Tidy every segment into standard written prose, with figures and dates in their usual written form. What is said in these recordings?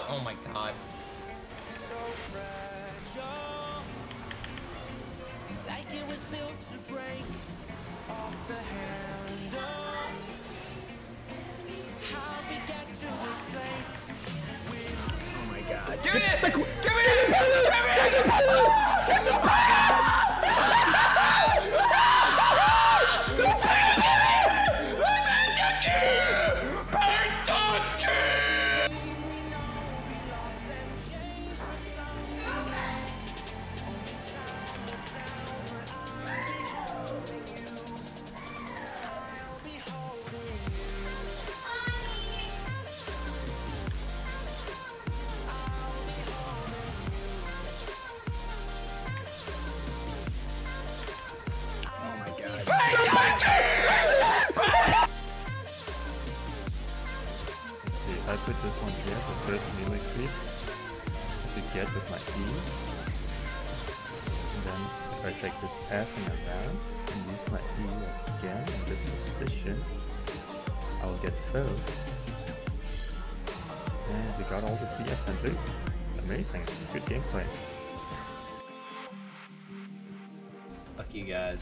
out! Oh my god. So fragile, like it was built to break off the handle. How we get to this place? Oh my god. Give me this! Give me this! Give me If I put this one here, the first melee creep to get with my E, and then if I take this pathing around and use my E again in this position, I will get both. And we got all the CS and loot. Amazing, good gameplay. Fuck you guys.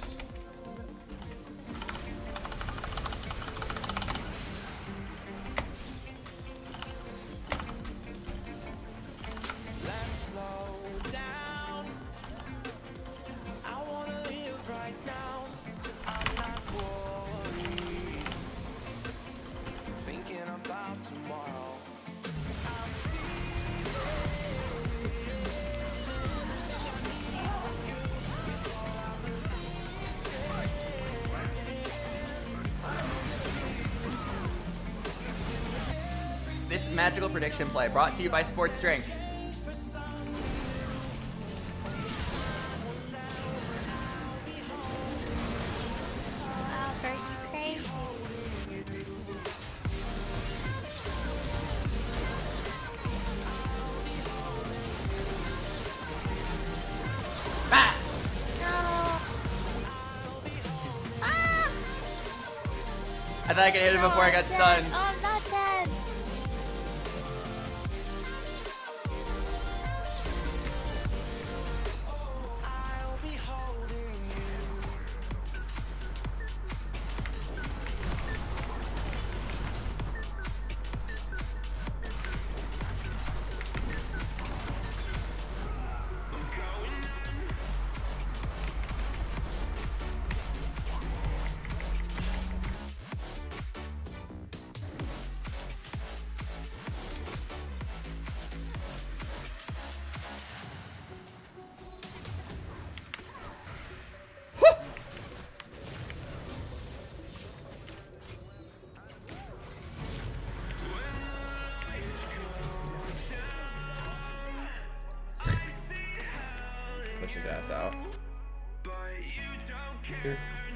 Let's slow down. I wanna live right now. I'm not worried. Thinking about tomorrow. I'm This magical prediction play brought to you by Sports Drink. Albert, you crazy. Ah! No. Ah! I thought I could hit him before I got I'm dead. stunned. Oh, I'm not dead. I'll be holding you. Push his ass out. Good.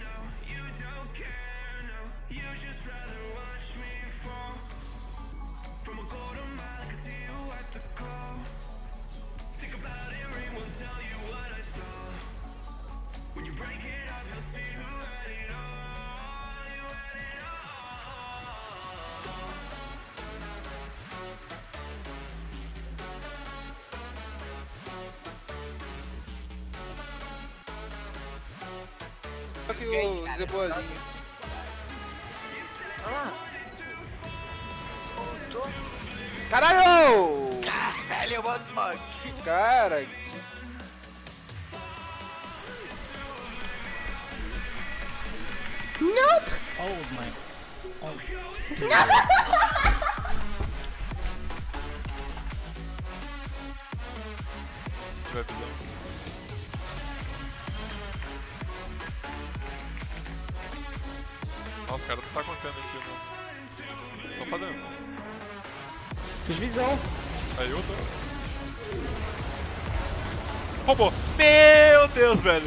Fuck you, Zebozinho. Caralho! Caralho, Bugs Bugs. Cara, Nope. Oh my. Vai pisar. Nossa, os caras não tá contando aqui, não. Tô fazendo. Fiz visão. Aí eu tô. Roubou. Meu Deus, velho.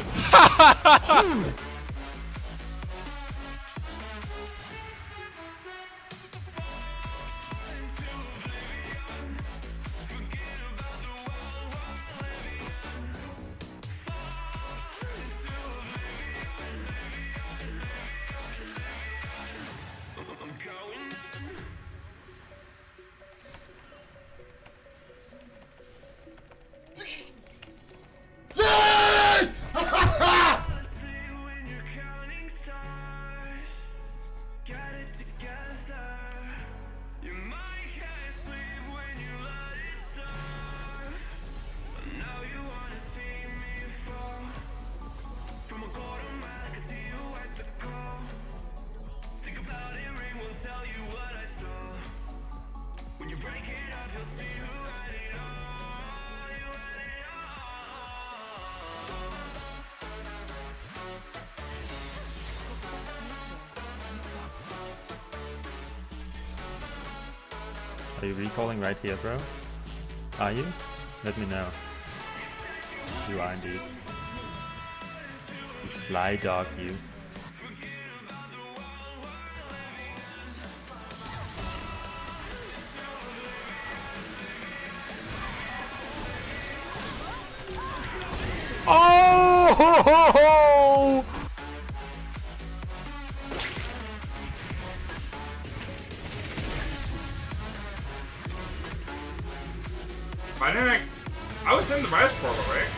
Are you recalling right here, bro? Are you? Let me know. You are indeed. You sly dog, you. Oh! Ho, ho, ho! I didn't. I was in the Rise portal, right?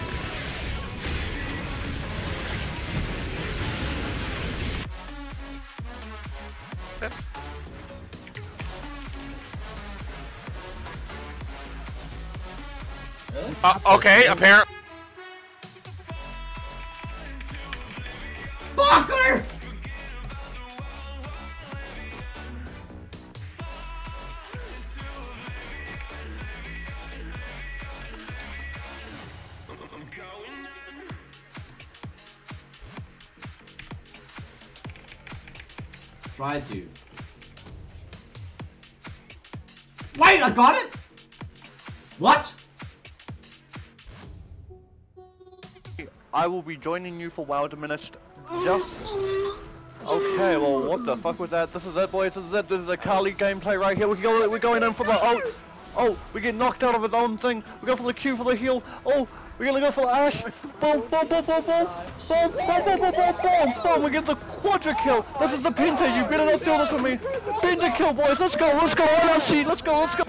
Yes. Okay, apparently. Fucker! Try to. Wait, I got it? What? I will be joining you for WoW Diminished. Just... Okay, well, what the fuck was that? This is it, boys. This is it. This is the Kali gameplay right here. We're going in for the... Oh, we get knocked out of his own thing. We go for the Q for the heal. Oh, we're gonna go for the Ash. Boom, boom, boom, boom, boom. Boom, boom, boom, boom, boom, boom, boom. We get the quadra kill. This is the Pinta. You better not steal this from me. Pinta kill, boys. Let's go, let's go. LRC, let's go, let's go.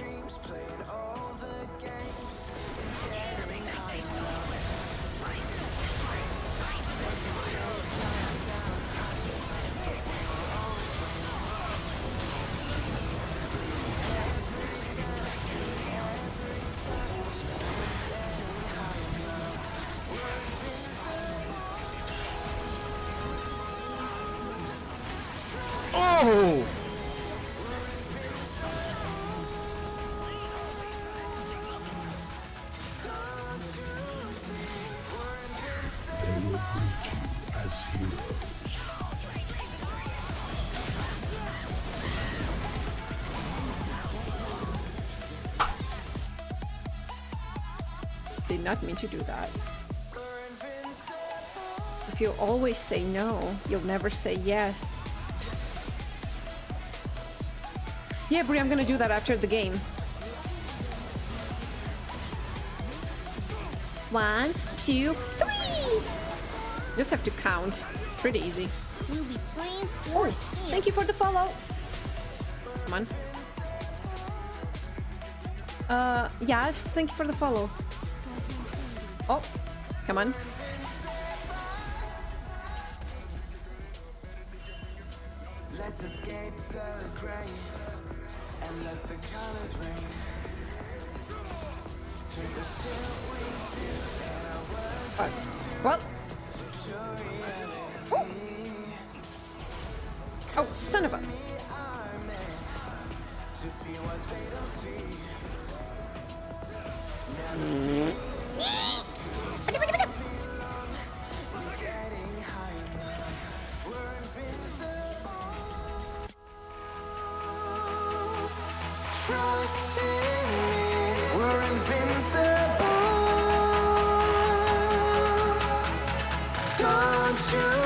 Oh! Did not mean to do that. If you always say no, you'll never say yes. Yeah, Brie, I'm gonna do that after the game. 1, 2, 3! Just have to count. It's pretty easy. We'll be friends for Thank you for the follow. Come on. Yes, thank you for the follow. Oh, come on. Let's escape the gray and let the colors ring. Take the shit we feel and our words. Well. Oh, son of a. Trust in me, we're invincible. Don't you